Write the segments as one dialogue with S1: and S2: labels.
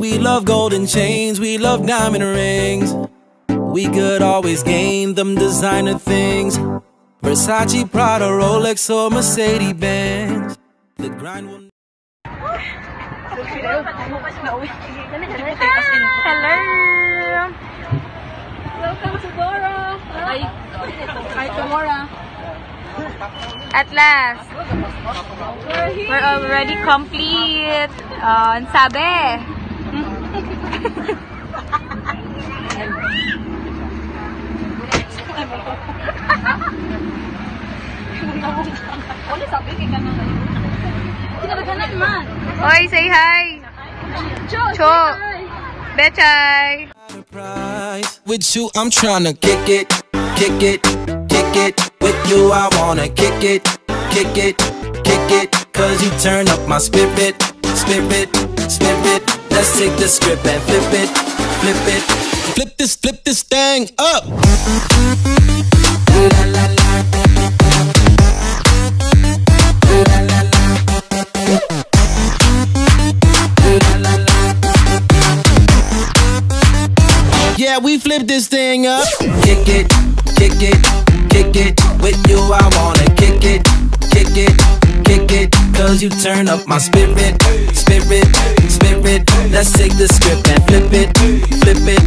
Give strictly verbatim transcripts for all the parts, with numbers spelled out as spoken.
S1: We love golden chains, we love diamond rings. We could always gain them designer things. Versace, Prada, Rolex, or Mercedes Benz. The grind will...
S2: Hello! Welcome to Dora! Hi! Hi, Dora!
S3: At last,
S2: We're here!
S3: we're already complete. Uh, ang sabi. Oy, say hi. Cho. Bechay.
S1: With you, I'm tryna kick it, kick it, kick it. With you, I wanna kick it, kick it, kick it. Cause you turn up my spirit, spirit, spirit. Let's take the script and flip it, flip it. Flip this, flip this thing up. Yeah, we flip this thing up. Kick it, kick it, kick it. With you, I wanna kick it, kick it, kick it. Cause you turn up my spirit, spirit, spirit. Let's take the script and flip it, flip it.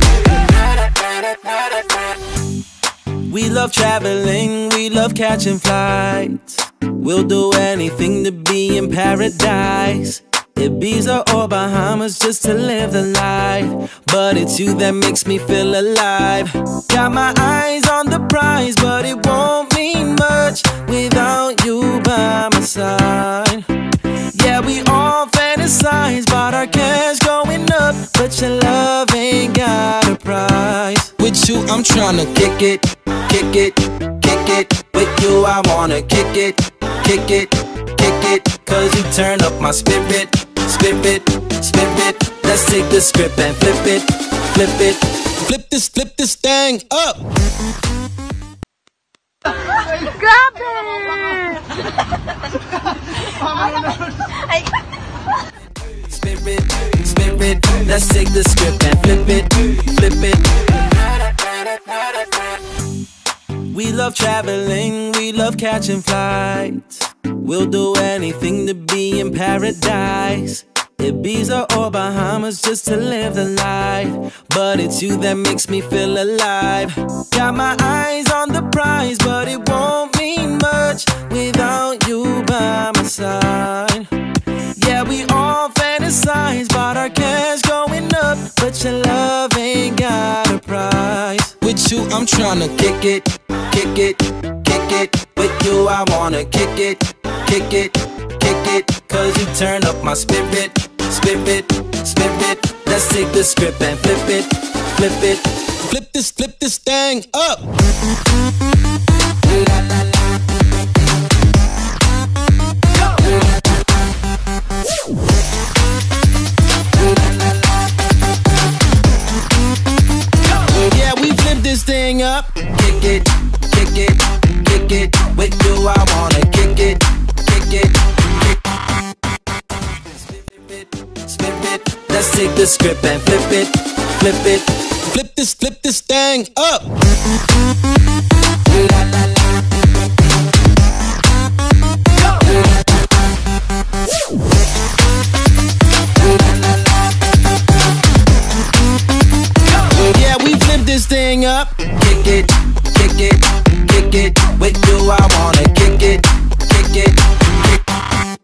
S1: We love traveling, we love catching flights. We'll do anything to be in paradise. Ibiza or Bahamas just to live the life. But it's you that makes me feel alive. Got my eyes on the prize, but it won't mean much without you by my side. Yeah, we all fantasize about our cash going up, but your love ain't got a price. With you, I'm tryna kick it, kick it, kick it. With you, I wanna kick it, kick it, kick it. Cause you turn up my spirit, spirit, spirit. Let's take the script and flip it, flip it. Flip this, flip this thing up.
S3: Grabe!
S1: Spirit, spirit. Let's take the script and flip it, flip it. We love traveling, we love catching flights. We'll do anything to be in paradise. Ibiza or Bahamas just to live the life. But it's you that makes me feel alive. Got my eyes on the prize, but it won't mean much without you by my side. Yeah, we all fantasize about our cash going up, but your love ain't got a price. With you, I'm tryna kick it, kick it, kick it. With you, I wanna kick it, kick it, kick it. Cause you turn up my spirit, spirit, spirit. Let's take the script and flip it, flip it. Flip this, flip this thing up. Yeah, we flip this thing up. Kick it, kick it, kick it. With you, I wanna kick it, kick it, kick it. Spirit, let's take the script and flip it, flip it. Flip this, flip this thing up. Yeah, we flip this thing up. Kick it, kick it, kick it. With you, I wanna kick it, kick it, kick it.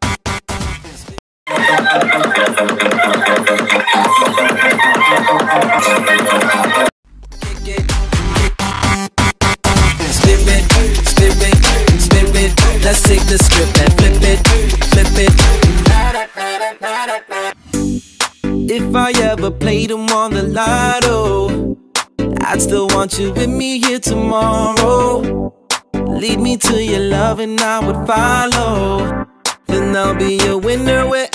S1: Spirit, spirit, spirit. Let's take the script and flip it, flip it. If I ever played them on the lotto, I'd still want you with me here tomorrow. Lead me to your love and I would follow. Then I'll be a winner wherever